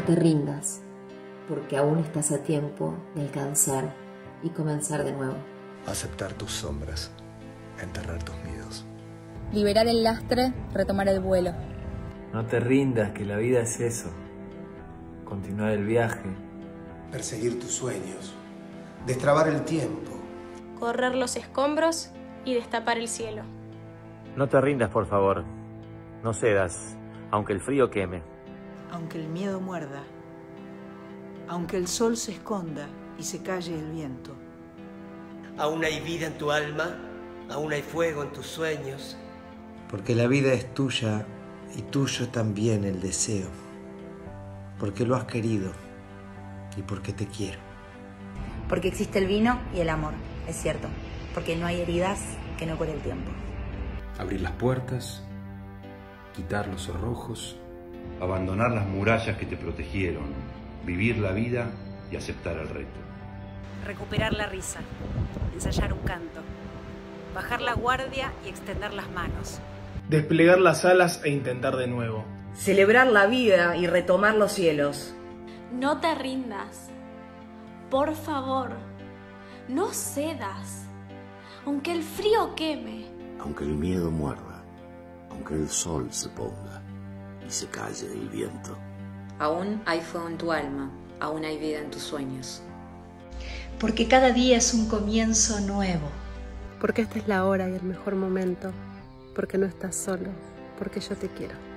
No te rindas, porque aún estás a tiempo de alcanzar y comenzar de nuevo. Aceptar tus sombras, enterrar tus miedos. Liberar el lastre, retomar el vuelo. No te rindas, que la vida es eso. Continuar el viaje. Perseguir tus sueños, destrabar el tiempo. Correr los escombros y destapar el cielo. No te rindas, por favor. No cedas, aunque el frío queme. Aunque el miedo muerda. Aunque el sol se esconda y se calle el viento. Aún hay vida en tu alma, aún hay fuego en tus sueños. Porque la vida es tuya y tuyo también el deseo. Porque lo has querido y porque te quiero. Porque existe el vino y el amor, es cierto. Porque no hay heridas que no cure el tiempo. Abrir las puertas, quitar los cerrojos. Abandonar las murallas que te protegieron, vivir la vida y aceptar el reto. Recuperar la risa, ensayar un canto, bajar la guardia y extender las manos. Desplegar las alas e intentar de nuevo. Celebrar la vida y retomar los cielos. No te rindas. Por favor, no cedas. Aunque el frío queme. Aunque el miedo muerda. Aunque el sol se ponga y se calle el viento. Aún hay fuego en tu alma, aún hay vida en tus sueños. Porque cada día es un comienzo nuevo. Porque esta es la hora y el mejor momento. Porque no estás solo, porque yo te quiero.